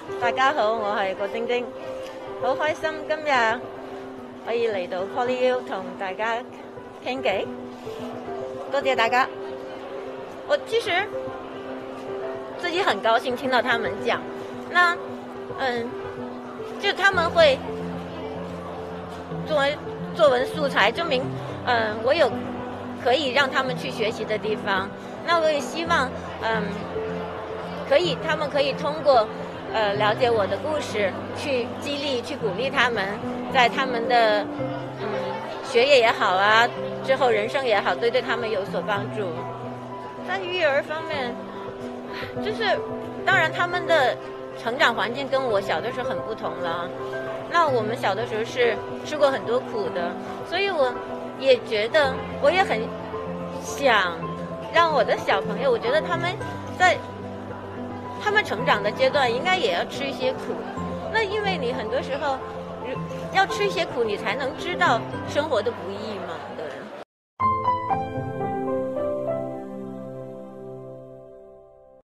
大家好，我係郭晶晶，好開心今日可以嚟到 PolyU 同大家傾偈，多謝大家。我其實自己很高興聽到他們講，那就他們會作為作文素材，證明我有可以讓他們去學習的地方。那我也希望他們可以通過了解我的故事，去激勵、去鼓勵他們，在他們的學業也好啊，之後人生也好，對他們有所幫助。在育兒方面，就是當然他們的成長環境跟我小的時候很不同了。那我們小的時候是吃過很多苦的，所以我也覺得，我也很想讓我的小朋友，我覺得他們在他們成長的階段應該也要吃一些苦。那因為你很多時候要吃一些苦，你才能知道生活的不易嘛。